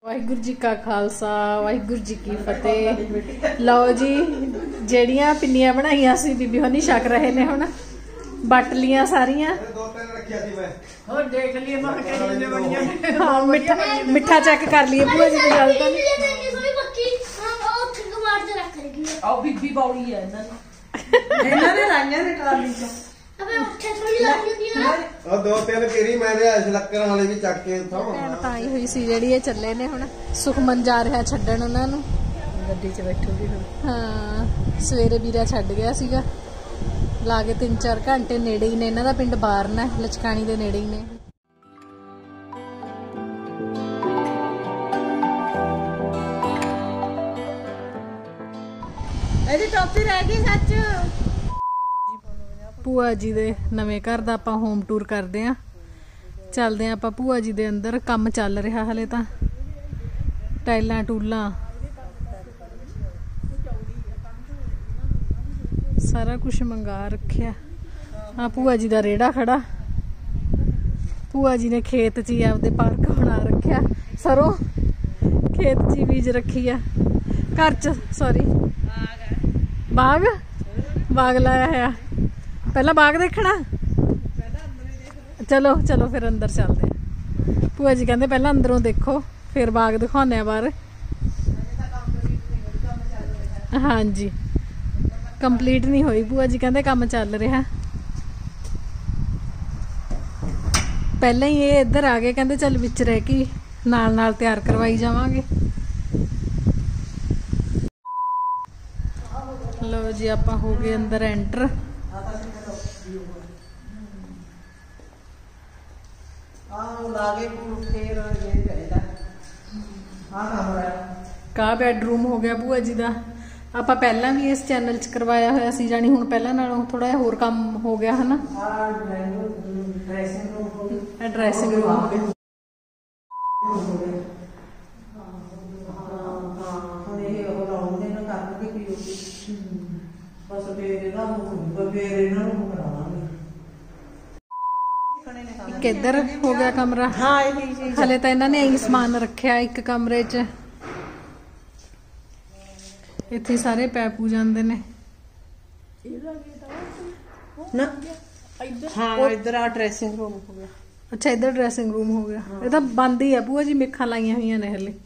वाहिगुरू जी का खालसा वाहिगुरू जी की फतेह। लो जी जेड़ियां पिन्नियां बनाइया सी बीबी होनी छक रहे ने हुण बट लिया सारियां। हाँ मिठा चेक कर लिए बुआ जी की गल ताई हुई सी जेड़ी चले ने हुण सुखमन जा रहा छड्डण उन्हां नूं गड्डी च बैठूगी। हाँ सवेरे वीरा छड्ड गया सीगा ला के 3-4 घंटे नेड़े ही ने इन्हां दा पिंड बारन है लचकाणी दे नेड़े ही ने। टॉपी रह गई सच। भूआ जी दे नवें घर दा आपां होम टूर करदे आ चलदे आपां भूआ जी दे अंदर काम चल रहा हले तां टाइलां टूलां सारा कुछ मंगा रखिया। हाँ भूआ जी दा रेड़ा खड़ा भूआ जी ने खेत च ही आपदे पार्क बना रखिया सरों खेत च ही बीज रखी है घर च सॉरी बाग बाग लाया है पहला बाग देखना चलो चलो फिर अंदर चलते। भूआ जी कहते पहला अंदरों देखो फिर बाग दिखाने बाहर। हाँ जी कंप्लीट नहीं हुई भूआ जी कहते काम चल रहा पहले ही ये इधर आ गए कहते चल विच रह के नाल नाल तैयार करवाई जावांगे। लो जी आप हो गए अंदर एंटर। का बैडरूम हो गया भूआ जी का आप पहला भी इस चैनल च करवाया होया सी जानी हुण पहला नालों थोड़ा होर काम हो गया है ना। ड्रेसिंग रूम हो गया किधर हो गया कमरा। हाँ हले तो इन्होंने यही समान रखा एक कमरे च इत्थे सारे पैप हो जाते ने ना। हाँ इधर आ ड्रेसिंग रूम हो गया। अच्छा इधर ड्रेसिंग रूम हो गया ये तो बंद ही है भूआ जी मेखा लाइया हुई ने हले।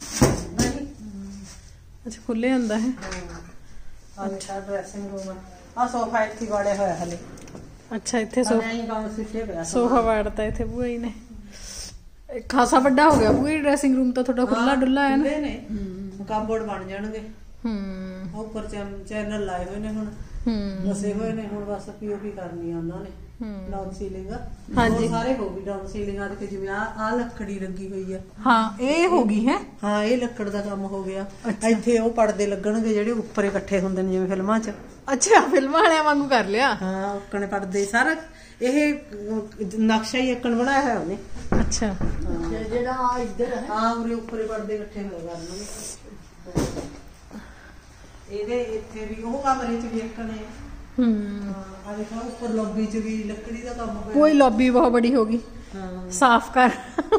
अच्छा खुले हुंदा है। अच्छा ड्रेसिंग रूम आ सोफा इत्थे वाड़े होया हले। अच्छा इत्थे सोफा वाड़ता इत्थे भूआ जी ने खासा बड़ा हो गया भूआ जी ड्रेसिंग रूम तो थोड़ा खुला डुला है ना। कपबोर्ड बन जाणगे ऊपर चैनल लाए हुए ने हुण दसे हुए ने हुण बस पीओपी करनी है उन्होंने डाउन सीलिंग। हाँ जी सारे हो गई डाउन सीलिंग आ जिवें आ लकड़ी लगी हुई है। हाँ ये हो गई है। हाँ ये लकड़ दा काम हो गया। इत्थे ओ पर्दे लगणगे जेहड़े ऊपर इकट्ठे हुंदे ने जिवें फिल्मां च। अच्छा फिल्मां वालियां वांगू कर लिया। हाँ उकने पर्दे सारा ये नक्शा ही एकन बनाया है उन्हें। अच्छा जेड़ा आ इधर है हां उरे ऊपर पर्दे इकट्ठे हो करनगे ਇਹਦੇ ਇੱਥੇ ਵੀ ਉਹ ਕਮਰੇ ਚ ਵੀ ਇੱਕਨੇ ਆ ਦੇਖੋ ਉੱਪਰ ਲੌਬੀ ਚ ਵੀ ਲੱਕੜੀ ਦਾ ਕੰਮ ਹੋਇਆ। ਕੋਈ ਲੌਬੀ ਬਹੁਤ ਬੜੀ ਹੋ ਗਈ ਸਾਫ਼ ਕਰ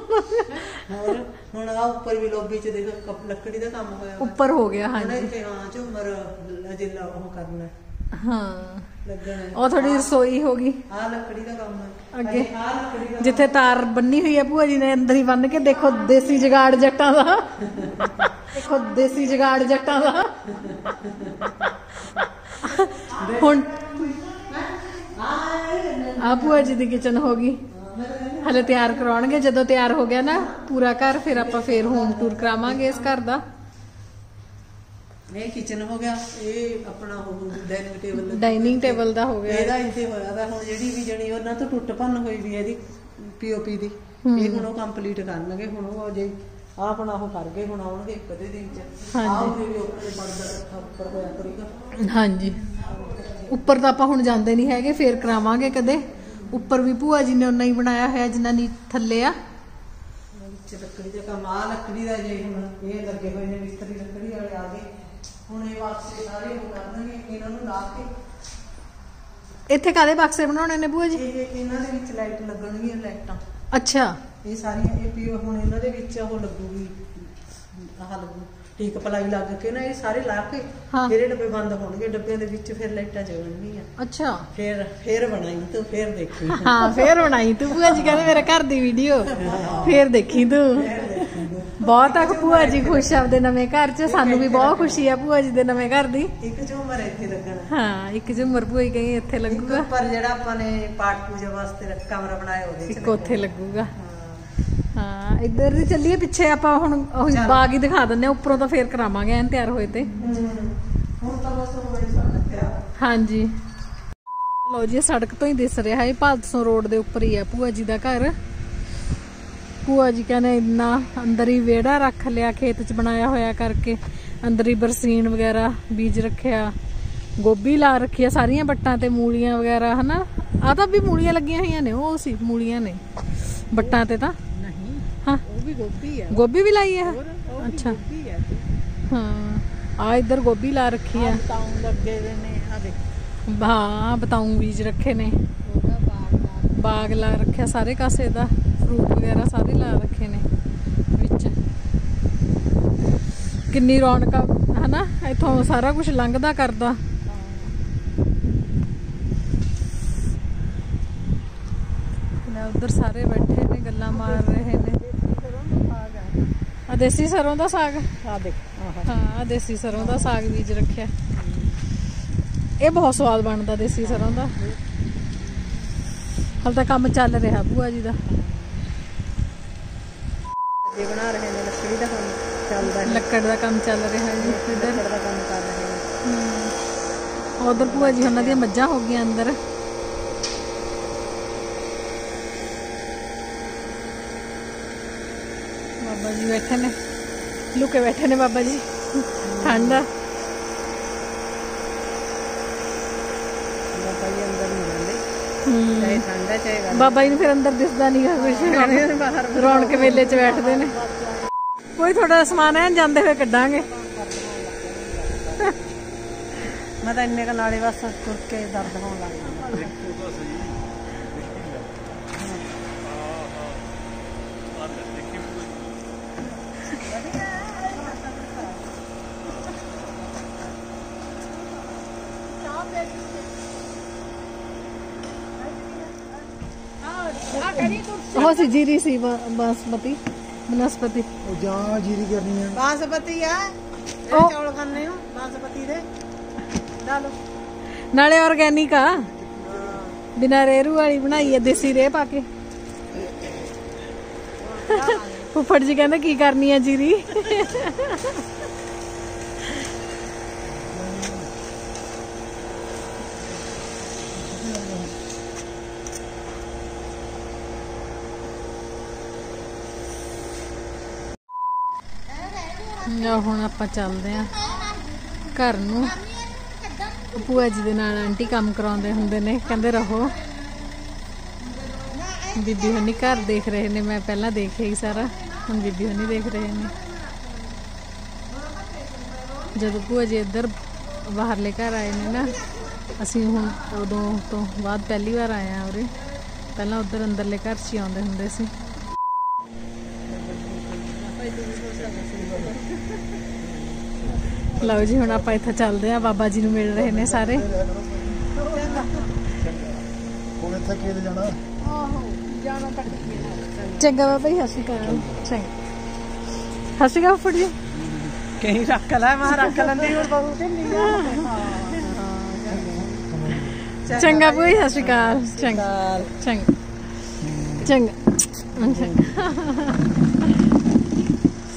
ਹੁਣ ਆ ਉੱਪਰ ਵੀ ਲੌਬੀ ਚ ਦੇਖੋ ਲੱਕੜੀ ਦਾ ਕੰਮ ਹੋਇਆ ਉੱਪਰ ਹੋ ਗਿਆ। ਹਾਂਜੀ ਇੱਥੇ ਹਾਂ ਝੂਮਰ ਅਜਿਲਾ ਉਹ ਕਰਨਾ ਹਾਂ ਲੱਗਣਾ ਉਹ ਥੋੜੀ ਰਸੋਈ ਹੋ ਗਈ। ਆ ਲੱਕੜੀ ਦਾ ਕੰਮ ਹੈ ਅੱਗੇ ਆ ਲੱਕੜੀ ਦਾ ਜਿੱਥੇ ਤਾਰ ਬੰਨੀ ਹੋਈ ਹੈ ਭੂਆ ਜੀ ਨੇ ਅੰਦਰ ਹੀ ਬੰਨ ਕੇ ਦੇਖੋ ਦੇਸੀ ਜਗਾੜ ਜੱਟਾਂ ਦਾ देखो देसी जगाड़ जट्टां दा हुण आ भूआ जी दी किचन हो गई हले तैयार करवाउणगे जदों तैयार हो गया ना पूरा घर फिर आपां फिर होम टूर करावांगे इस घर दा। ये किचन हो गया ये अपना डाइनिंग टेबल दा हो गया ਇਹਦਾ ਇੱਥੇ ਹੋਇਆ ਵਾ ਹੁਣ ਜਿਹੜੀ ਵੀ ਜਣੀ ਉਹਨਾਂ ਤੋਂ ਟੁੱਟ ਭੰਨ ਹੋਈ ਵੀ ਇਹਦੀ ਪੀਓਪੀ ਦੀ ਇਹ ਹੁਣ ਉਹ ਕੰਪਲੀਟ ਕਰਨਗੇ ਹੁਣ ਉਹ ਜੇ ਆਪਣਾ ਉਹ ਕਰ ਗਏ ਹੁਣ ਆਉਣਗੇ ਕਦੇ ਦਿਨ ਚ ਆਉਣਗੇ ਵੀ ਉੱਪਰ ਪਰਦਾ ਉੱਪਰ ਹੋਇਆ ਕਰੇਗਾ। ਹਾਂਜੀ ਉੱਪਰ ਤਾਂ ਆਪਾਂ ਹੁਣ ਜਾਂਦੇ ਨਹੀਂ ਹੈਗੇ ਫੇਰ ਕਰਾਵਾਂਗੇ ਕਦੇ ਉੱਪਰ ਵੀ ਭੂਆ ਜੀ ਨੇ ਉਹਨਾਂ ਹੀ ਬਣਾਇਆ ਹੋਇਆ ਜਿੰਨਾ ਨੀ ਥੱਲੇ ਆ ਵਿੱਚ ਲੱਕੜੀ ਦਾ ਕੰਮ ਆ ਲੱਕੜੀ ਦਾ ਜੇ ਹੁਣ ਇਹ ਲੱਗੇ ਹੋਏ ਨੇ ਮਿਸਤਰੀ ਲੱਕੜੀ ਵਾਲੇ ਆ ਗਏ ਹੁਣ ਇਹ ਵਾਸਤੇ ਸਾਰੇ ਉਹ ਕਰਨਗੇ ਇਹਨਾਂ ਨੂੰ ਲਾ ਕੇ ਇੱਥੇ ਕਾਦੇ ਬਕਸੇ ਬਣਾਉਣੇ ਨੇ ਭੂਆ ਜੀ ਇਹ ਇਹਨਾਂ ਦੇ ਵਿੱਚ ਲਾਈਟ ਲੱਗਣਗੀਆਂ ਲਾਈਟਾਂ। ਅੱਛਾ ਇਹ ਸਾਰੀਆਂ ਇਹ ਪੀਓ ਹੁਣ ਇਹਨਾਂ ਦੇ ਵਿੱਚ ਉਹ ਲੱਗੂਗੀ ਆਹ ਠੀਕ ਪਲਾਈ ਲੱਗ ਕੇ ਨਾ ਇਹ ਸਾਰੇ ਲਾ ਕੇ ਫਿਰ ਇਹ ਡੱਬੇ ਬੰਦ ਹੋਣਗੇ, ਡੱਬਿਆਂ ਦੇ ਵਿੱਚ ਫਿਰ ਲਾਈਟਾਂ ਜਗਣਗੀਆਂ। ਅੱਛਾ ਫਿਰ ਬਣਾਈ ਤੂੰ, ਫਿਰ ਦੇਖੀ। ਹਾਂ ਫਿਰ ਬਣਾਈ ਤੂੰ। ਭੂਆ ਜੀ ਕਹਿੰਦੇ ਮੇਰੇ ਘਰ ਦੀ ਵੀਡੀਓ ਫਿਰ ਦੇਖੀ ਤੂੰ। ਬਹੁਤ ਆ ਭੂਆ ਜੀ ਖੁਸ਼ ਆਪਦੇ ਨਵੇਂ ਘਰ 'ਚ, ਸਾਨੂੰ ਵੀ ਬਹੁਤ ਖੁਸ਼ੀ ਆ ਭੂਆ ਜੀ ਦੇ ਨਵੇਂ ਘਰ ਦੀ। ਇੱਕ ਝੂਮਰ ਇੱਥੇ ਲੱਗਣਾ। ਹਾਂ ਇੱਕ ਝੂਮਰ ਭੂਆ ਜੀ ਕਹੀ ਇੱਥੇ ਲੱਗੂਗਾ, ਪਰ ਜਿਹੜਾ ਆਪਾਂ ਨੇ ਪਾਠ ਪੂਜਾ ਵਾਸਤੇ ਕਮਰਾ ਬਣਾਇਆ ਉਹਦੇ 'ਚ ਇੱਕ ਉੱਥੇ ਲੱਗੂਗਾ। ਹਾਂ ਇੱਧਰ ਦੀ ਚੱਲੀਏ ਪਿੱਛੇ ਆਪਾਂ ਹੁਣ ਉਹੀ ਬਾਗ ਹੀ ਦਿਖਾ ਦਿੰਦੇ ਆ ਉੱਪਰੋਂ, ਤਾਂ ਫੇਰ ਕਰਾਵਾਂਗੇ ਐਨ ਤਿਆਰ ਹੋਏ ਤੇ। ਹੁਣ ਤਾਂ ਬਸ ਹਾਂਜੀ ਲੋ ਜੀ ਸੜਕ ਤੋਂ ਹੀ ਦਿਸ ਰਿਹਾ ਹੈ, ਭਾਦਸੋਂ ਰੋਡ ਦੇ ਉੱਪਰ ਹੀ ਆ ਭੂਆ ਜੀ ਦਾ ਘਰ। ਭੂਆ ਜੀ ਕਹਿੰਦੇ ਇੰਨਾ ਅੰਦਰ ਹੀ ਵਿਹੜਾ ਰੱਖ ਲਿਆ ਖੇਤ 'ਚ ਬਣਾਇਆ ਹੋਇਆ ਕਰਕੇ, ਅੰਦਰ ਹੀ ਬਰਸੀਨ ਵਗੈਰਾ ਬੀਜ ਰੱਖਿਆ, ਗੋਭੀ ਲਾ ਰੱਖੀ ਆ ਸਾਰੀਆਂ ਬੱਟਾਂ ਤੇ, ਮੂਲੀਆਂ ਵਗੈਰਾ ਹਨਾ। ਆ ਤਾਂ ਵੀ ਮੂਲੀਆਂ ਲੱਗੀਆਂ ਹੋਈਆਂ ਨੇ, ਉਹ ਸੀ ਮੂਲੀਆਂ ਨੇ ਬੱਟਾਂ ਤੇ ਤਾਂ। हाँ गोभी भी लाई है। अच्छा हाँ आ इधर गोभी ला रखी है। हाँ बताऊं बीज रखे ने, बाग ला रखे सारे कासे दा, फ्रूट वगैरह सारे ला रखे ने विच। किन्नी रौनक है ना इथों, सारा कुछ लंघदा करदा। उधर सारे बैठे ने गल्लां मार रहे ने। देसी सरों का साग, हाँ देसी सरों का साग बीज रखा, ये बहुत स्वाद बनता देसी सरों का। हाल तक काम चल रहा भूआ जी का, बना रहे हैं लकड़ी का काम चलता है, लकड़ का काम चल रहा है जी। इधर उधर भूआ जी उन्होंने दी मज्जां हो गई अंदर। बाबा जी बैठे ने, लुके बैठे ने बाबा जी, ठंड। बाबा जी फिर अंदर दिसदा नहीं कुछ, रौनक मेले च बैठते ने। कोई थोड़ा समान है जाते हुए कड्डांगे। मैं तो इन्ने का नाले बस तुर के दर्द होने लग गया। सी जीरी सी बासमती बनस्पति जीरी करनी है, बासमती है चौल खाने हो बासमती दे डालो नाले ऑर्गेनिक आ, बिना रेरू वाली बनाई है, देसी रेह पाके। फुफड़ जी कहते की करनी है जीरी। ਹੁਣ ਆਪਾਂ ਚੱਲਦੇ ਆ ਘਰ ਨੂੰ। ਭੂਆ ਜੀ ਦੇ ਨਾਲ ਆਂਟੀ ਕੰਮ ਕਰਾਉਂਦੇ ਹੁੰਦੇ ਨੇ, ਕਹਿੰਦੇ ਰਹੋ। ਬੀਬੀ ਹਨੀ ਘਰ ਦੇਖ ਰਹੇ ਨੇ, ਮੈਂ ਪਹਿਲਾਂ ਦੇਖਿਆ ਹੀ ਸਾਰਾ, ਹੁਣ ਬੀਬੀ ਹਨੀ ਦੇਖ ਰਹੇ ਨੇ। ਜਦੋਂ ਭੂਆ ਜੀ ਇੱਧਰ ਬਾਹਰਲੇ ਘਰ ਆਏ ਨੇ ਨਾ, ਅਸੀਂ ਹੁਣ ਉਦੋਂ ਤੋਂ ਬਾਅਦ ਪਹਿਲੀ ਵਾਰ ਆਏ ਆ ਉਰੇ, ਪਹਿਲਾਂ ਉੱਧਰ ਅੰਦਰਲੇ ਘਰ 'ਚ ਹੀ ਆਉਂਦੇ ਹੁੰਦੇ ਸੀ। ਲਓ ਜੀ ਹੁਣ ਆਪਾਂ ਇੱਥੇ ਚੱਲਦੇ ਆ, ਬਾਬਾ ਜੀ ਨੂੰ ਮਿਲ ਰਹੇ ਨੇ ਸਾਰੇ। ਚੰਗਾ ਬਾਬਾ ਜੀ, ਸਤਿ ਸ਼੍ਰੀ ਅਕਾਲ। ਚੰਗਾ ਸਤਿ ਸ਼੍ਰੀ ਅਕਾਲ ਫੁੱਫੜ ਜੀ। ਕਹੀਂ ਰੱਖ ਲੈ, ਮੈਂ ਰੱਖ ਲੈਂਦੀ ਹੁਣ ਬਹੂ ਢਿੱਲੀ ਆ। ਚੰਗਾ ਬੂਆ ਜੀ, ਸਤਿ ਸ਼੍ਰੀ ਅਕਾਲ। ਚੰਗਾ ਚੰਗਾ ਚੰਗਾ।